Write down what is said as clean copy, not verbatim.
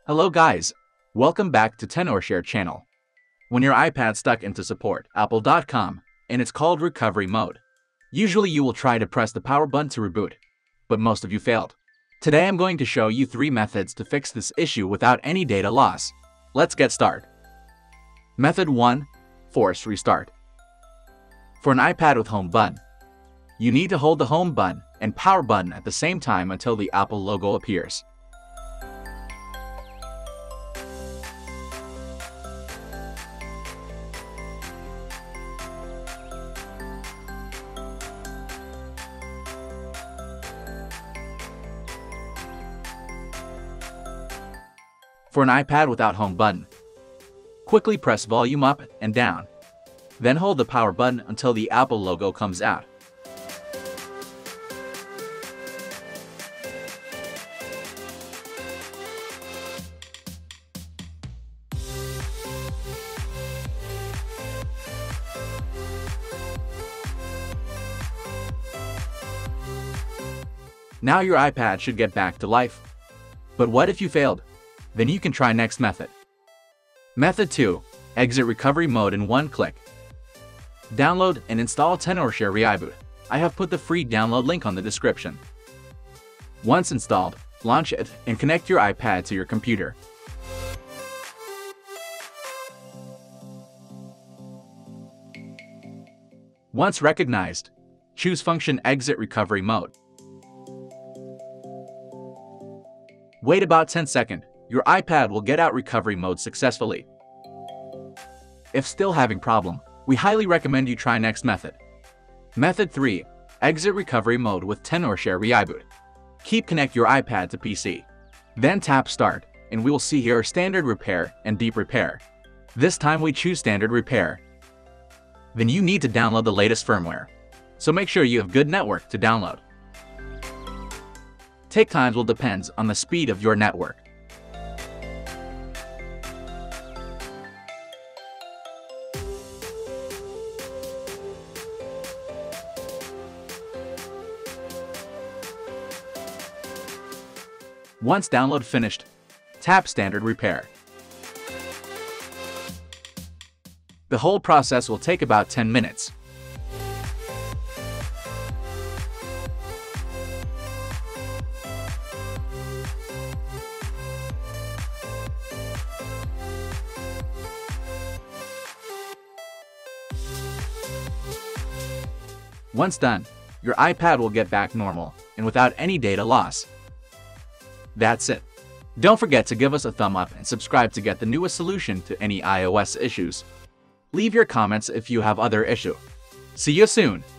Hello guys, welcome back to Tenorshare channel. When your iPad stuck into support, apple.com, and it's called recovery mode. Usually you will try to press the power button to reboot, but most of you failed. Today I'm going to show you 3 methods to fix this issue without any data loss. Let's get started. Method 1. Force restart. For an iPad with home button, you need to hold the home button and power button at the same time until the Apple logo appears. For an iPad without home button, quickly press volume up and down, then hold the power button until the Apple logo comes out. Now your iPad should get back to life. But what if you failed? Then you can try next method. Method 2. Exit recovery mode in one click. Download and install Tenorshare ReiBoot. I have put the free download link on the description. Once installed, launch it and connect your iPad to your computer. Once recognized, choose function Exit recovery mode. Wait about 10 seconds. Your iPad will get out recovery mode successfully. If still having problem, we highly recommend you try next method. Method 3. Exit recovery mode with Tenorshare ReiBoot. Connect your iPad to PC. Then tap Start, and we will see here Standard Repair and Deep Repair. This time we choose Standard Repair. Then you need to download the latest firmware. So make sure you have good network to download. Take time will depend on the speed of your network. Once download finished, tap Standard Repair. The whole process will take about 10 minutes. Once done, your iPad will get back normal and without any data loss. That's it. Don't forget to give us a thumb up and subscribe to get the newest solution to any iOS issues. Leave your comments if you have other issue. See you soon!